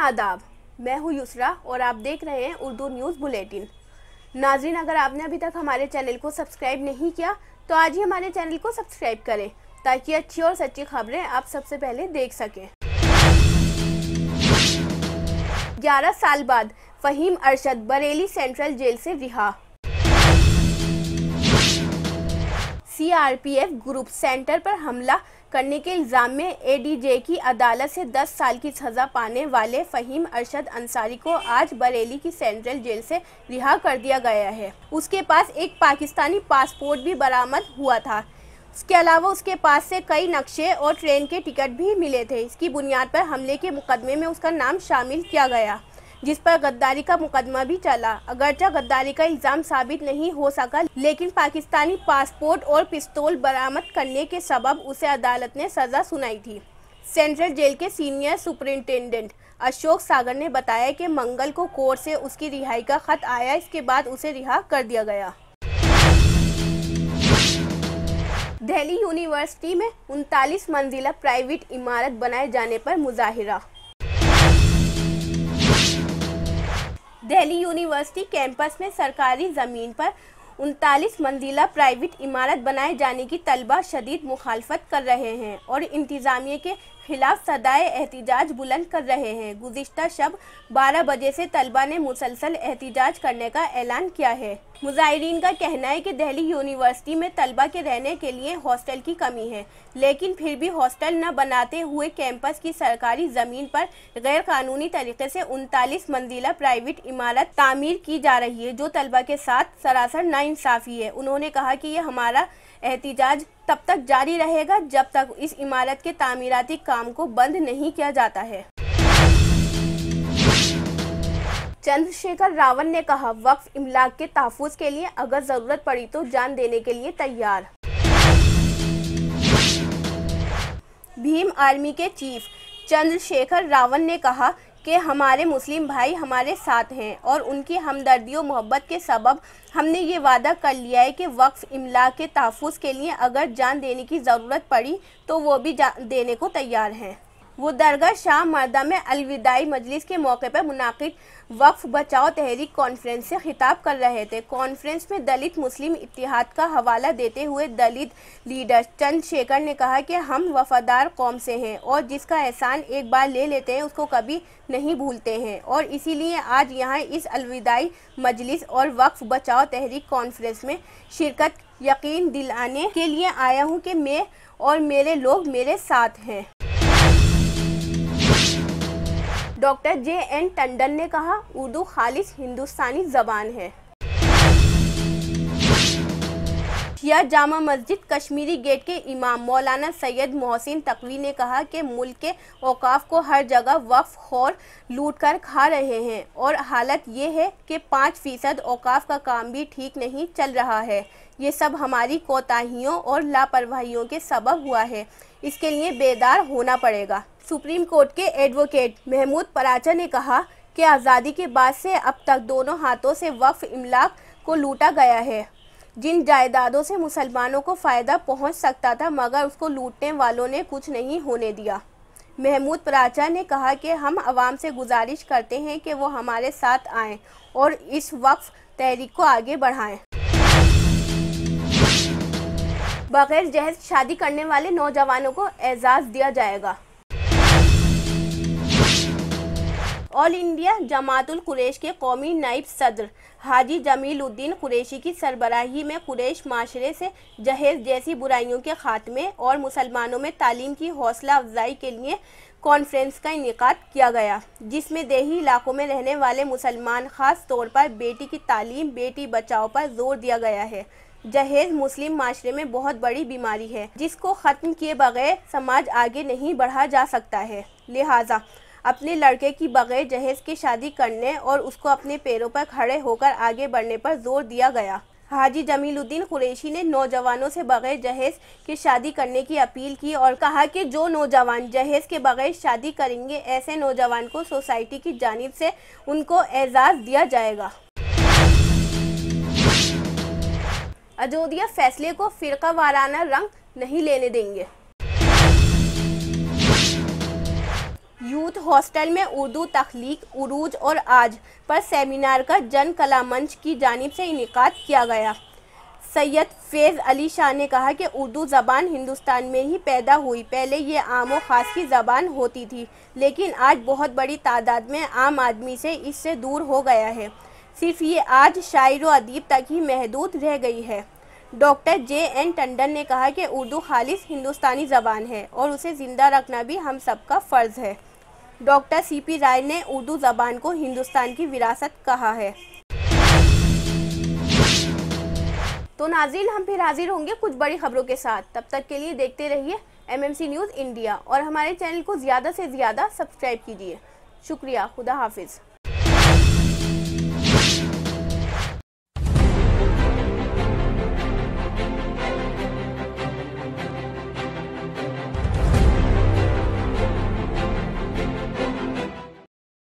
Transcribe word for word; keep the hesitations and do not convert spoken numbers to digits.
आदाब, मैं हूँ युसरा और आप देख रहे हैं उर्दू न्यूज़ बुलेटिन। नाज़रीन, अगर आपने अभी तक हमारे चैनल को सब्सक्राइब नहीं किया तो आज ही हमारे चैनल को सब्सक्राइब करें ताकि अच्छी और सच्ची खबरें आप सबसे पहले देख सकें। ग्यारह साल बाद फ़हीम अरशद बरेली सेंट्रल जेल से रिहा। सीआरपीएफ ग्रुप सेंटर पर हमला करने के इल्ज़ाम में एडीजे की अदालत से दस साल की सज़ा पाने वाले फ़हीम अरशद अंसारी को आज बरेली की सेंट्रल जेल से रिहा कर दिया गया है। उसके पास एक पाकिस्तानी पासपोर्ट भी बरामद हुआ था। इसके अलावा उसके पास से कई नक्शे और ट्रेन के टिकट भी मिले थे। इसकी बुनियाद पर हमले के मुकदमे में उसका नाम शामिल किया गया, जिस पर गद्दारी का मुकदमा भी चला। अगरचे गद्दारी का इल्ज़ाम साबित नहीं हो सका, लेकिन पाकिस्तानी पासपोर्ट और पिस्तौल बरामद करने के सबब उसे अदालत ने सज़ा सुनाई थी। सेंट्रल जेल के सीनियर सुपरिंटेंडेंट अशोक सागर ने बताया कि मंगल को कोर्ट से उसकी रिहाई का खत आया। इसके बाद उसे रिहा कर दिया गया। दिल्ली यूनिवर्सिटी में उनतालीस मंजिला प्राइवेट इमारत बनाए जाने पर मुजाहिरा। दिल्ली यूनिवर्सिटी कैंपस में सरकारी ज़मीन पर उनतालीस मंजिला प्राइवेट इमारत बनाए जाने की तलबा शदीद मुखालफत कर रहे हैं और इंतज़ामिया के खिलाफ सदाए एहतिजाज बुलंद कर रहे हैं। गुज़िश्ता शब बारह बजे से तलबा ने मुसलसल एहतिजाज करने का ऐलान किया है। मुज़ाहिरीन का कहना है कि दिल्ली यूनिवर्सिटी में तलबा के रहने के लिए हॉस्टल की कमी है, लेकिन फिर भी हॉस्टल न बनाते हुए कैंपस की सरकारी ज़मीन पर गैर कानूनी तरीके से उनतालीस मंजिला प्राइवेट इमारत तामीर की जा रही है, जो तलबा के साथ सरासर नाइंसाफ़ी है। उन्होंने कहा कि यह हमारा एहतिजाज तब तक जारी रहेगा जब तक इस इमारत के तामीराती काम को बंद नहीं किया जाता है। चंद्रशेखर रावण ने कहा, वक्फ इमलाक के तहफ़्फ़ुज़ के लिए अगर ज़रूरत पड़ी तो जान देने के लिए तैयार। भीम आर्मी के चीफ चंद्रशेखर रावण ने कहा कि हमारे मुस्लिम भाई हमारे साथ हैं और उनकी हमदर्दी और मोहब्बत के सबब हमने ये वादा कर लिया है कि वक्फ इमलाक के तहफ़्फ़ुज़ के लिए अगर जान देने की ज़रूरत पड़ी तो वो भी जान देने को तैयार हैं। वो दरगाह शाह मर्दा में अलविदाई मजलिस के मौके पर मुनाकिद वक्फ बचाओ तहरीक कॉन्फ्रेंस से खिताब कर रहे थे। कॉन्फ्रेंस में दलित मुस्लिम इत्तिहाद का हवाला देते हुए दलित लीडर चंद्रशेखर ने कहा कि हम वफादार कौम से हैं और जिसका एहसान एक बार ले लेते हैं उसको कभी नहीं भूलते हैं, और इसीलिए आज यहाँ इस अलविदाई मजलिस और वक्फ बचाओ तहरीक कॉन्फ्रेंस में शिरकत यकीन दिलाने के लिए आया हूँ कि मैं और मेरे लोग मेरे साथ हैं। डॉक्टर जे एन टंडन ने कहा, उर्दू खालिस हिंदुस्तानी ज़बान है। शिया जामा मस्जिद कश्मीरी गेट के इमाम मौलाना सैयद मोहसिन तकवी ने कहा कि मुल्क के औकाफ को हर जगह वक्फ खौर लूट कर खा रहे हैं और हालत ये है कि पाँच फीसद औकाफ का काम भी ठीक नहीं चल रहा है। ये सब हमारी कोताहियों और लापरवाहियों के सबब हुआ है। इसके लिए बेदार होना पड़ेगा। सुप्रीम कोर्ट के एडवोकेट महमूद पराचा ने कहा कि आज़ादी के बाद से अब तक दोनों हाथों से वक्फ इमलाक को लूटा गया है। जिन जायदादों से मुसलमानों को फ़ायदा पहुंच सकता था, मगर उसको लूटने वालों ने कुछ नहीं होने दिया। महमूद पराचा ने कहा कि हम आवाम से गुजारिश करते हैं कि वो हमारे साथ आएं और इस वक्फ तहरीक को आगे बढ़ाएं। बगैर जहेज शादी करने वाले नौजवानों को एजाज़ दिया जाएगा। ऑल इंडिया जमातुल कुरैश के कौमी नायब सदर हाजी जमीलुद्दीन कुरैशी की सरबराही में कुरैश माशरे से जहेज जैसी बुराइयों के खात्मे और मुसलमानों में तालीम की हौसला अफजाई के लिए कॉन्फ्रेंस का इनेकाद किया गया, जिसमें देही इलाकों में रहने वाले मुसलमान ख़ास तौर पर बेटी की तालीम, बेटी बचाओ पर जोर दिया गया है। जहेज मुस्लिम माशरे में बहुत बड़ी बीमारी है जिसको ख़त्म किए बगैर समाज आगे नहीं बढ़ा जा सकता है। लिहाजा अपने लड़के की बगैर जहेज की शादी करने और उसको अपने पैरों पर खड़े होकर आगे बढ़ने पर जोर दिया गया। हाजी जमीलुद्दीन कुरैशी ने नौजवानों से बगैर जहेज की शादी करने की अपील की और कहा कि जो नौजवान जहेज के बगैर शादी करेंगे, ऐसे नौजवान को सोसाइटी की जानिब से उनको एजाज़ दिया जाएगा। अयोध्या फैसले को फ़िरका वाराना रंग नहीं लेने देंगे। यूथ हॉस्टल में उर्दू तख्लीक, उरूज और आज पर सेमिनार का जन कला मंच की जानिब से इनेकाद किया गया। सैयद फैज़ अली शाह ने कहा कि उर्दू ज़बान हिंदुस्तान में ही पैदा हुई। पहले ये आम और ख़ास की ज़बान होती थी, लेकिन आज बहुत बड़ी तादाद में आम आदमी से इससे दूर हो गया है। सिर्फ ये आज शायर व अदीब तक ही महदूद रह गई है। डॉक्टर जे एन टंडन ने कहा कि उर्दू खालिस हिंदुस्तानी ज़बान है और उसे ज़िंदा रखना भी हम सबका फ़र्ज़ है। डॉक्टर सी पी राय ने उर्दू ज़बान को हिंदुस्तान की विरासत कहा है। तो नाज़रीन, हम फिर हाजिर होंगे कुछ बड़ी खबरों के साथ। तब तक के लिए देखते रहिए M M C news India और हमारे चैनल को ज़्यादा से ज़्यादा सब्सक्राइब कीजिए। शुक्रिया। खुदा हाफिज़।